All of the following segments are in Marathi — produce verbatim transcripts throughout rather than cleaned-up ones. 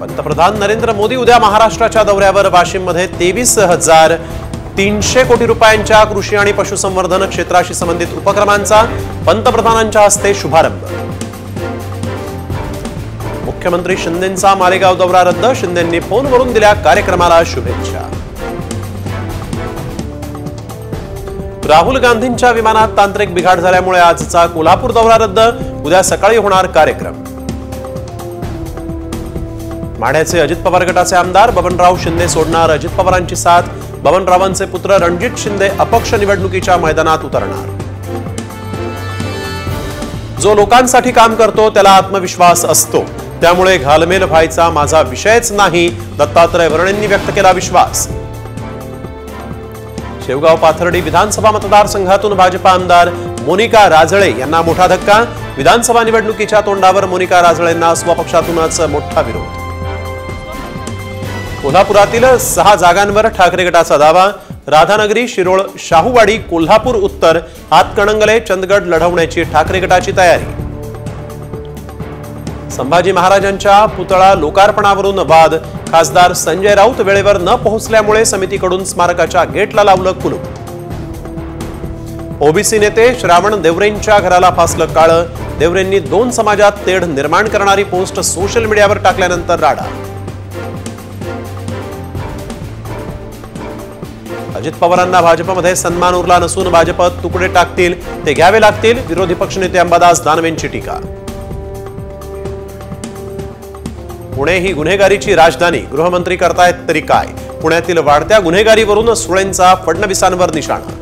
पंतप्रधान नरेंद्र मोदी उद्या महाराष्ट्राच्या दौऱ्यावर वाशिममध्ये तेवीस हजार तीनशे कोटी रुपयांच्या कृषी आणि पशुसंवर्धन क्षेत्राशी संबंधित उपक्रमांचा पंतप्रधानांच्या हस्ते शुभारंभ। मुख्यमंत्री शिंदेंचा मालेगाव दौरा रद्द, शिंदेंनी फोनवरून दिल्या कार्यक्रमाला शुभेच्छा। राहुल गांधींच्या विमानात तांत्रिक बिघाड झाल्यामुळे आजचा कोल्हापूर दौरा रद्द, उद्या सकाळी होणार कार्यक्रम। माढ्याचे अजित पवार गटाचे आमदार बबनराव शिंदे सोडणार अजित पवारांची साथ, बबनरावांचे पुत्र रणजित शिंदे अपक्ष निवडणुकीच्या मैदानात उतरणार। जो लोकांसाठी काम करतो त्याला आत्मविश्वास असतो, त्यामुळे घालमेल व्हायचा माझा विषयच नाही, दत्तात्रय भरणेंनी व्यक्त केला विश्वास। शेवगाव पाथर्डी विधानसभा मतदारसंघातून भाजपा आमदार मोनिका राजळे यांना मोठा धक्का, विधानसभा निवडणुकीच्या तोंडावर मोनिका राजळेंना स्वपक्षातूनच मोठा विरोध। कोल्हापुरातील सहा जागांवर ठाकरे गटाचा दावा, राधानगरी, शिरोळ, शाहूवाडी, कोल्हापूर उत्तर, हातकणंगले, चंदगड लढवण्याची ठाकरे गटाची तयारी। संभाजी महाराजांच्या पुतळा लोकार्पणावरून वाद, खासदार संजय राऊत वेळेवर न पोहोचल्यामुळे समितीकडून स्मारकाच्या गेटला लावलं कुलूप। ओबीसी नेते श्रावण देवरेंच्या घराला फासलं काळं, देवरेंनी दोन समाजात तेढ निर्माण करणारी पोस्ट सोशल मीडियावर टाकल्यानंतर राडा। अजित पवारांना भाजपमध्ये सन्मान उरला नसून भाजपात तुकडे टाकतील ते घ्यावे लागतील, विरोधी पक्षनेते अंबादास दानवेंची टीका। पुणे ही गुन्हेगारीची राजधानी, गृहमंत्री करतायत तरी काय, पुण्यातील वाढत्या गुन्हेगारीवरून सुळेंचा फडणवीसांवर निशाणा।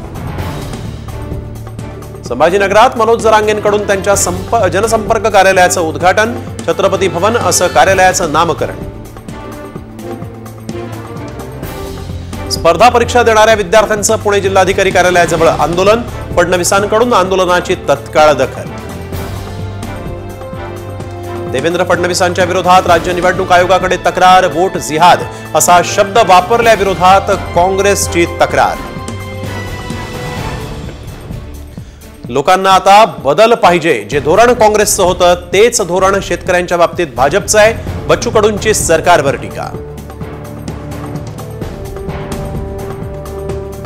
संभाजीनगरात मनोज जरांगेंकडून त्यांच्या संप जनसंपर्क कार्यालयाचं उद्घाटन, छत्रपती भवन असं कार्यालयाचं नामकरण। स्पर्धा परीक्षा देणाऱ्या विद्यार्थ्यांचं पुणे जिल्हाधिकारी कार्यालयाजवळ आंदोलन, फडणवीसांकडून आंदोलनाची तत्काळ दखल। देवेंद्र फडणवीसांच्या विरोधात राज्य निवडणूक आयोगाकडे तक्रार, वोट जिहाद असा शब्द वापरल्याविरोधात काँग्रेसची तक्रार। लोकांना आता बदल पाहिजे, जे धोरण काँग्रेसचं होतं तेच धोरण शेतकऱ्यांच्या बाबतीत भाजपचं आहे, बच्चू कडूंची सरकारवर टीका।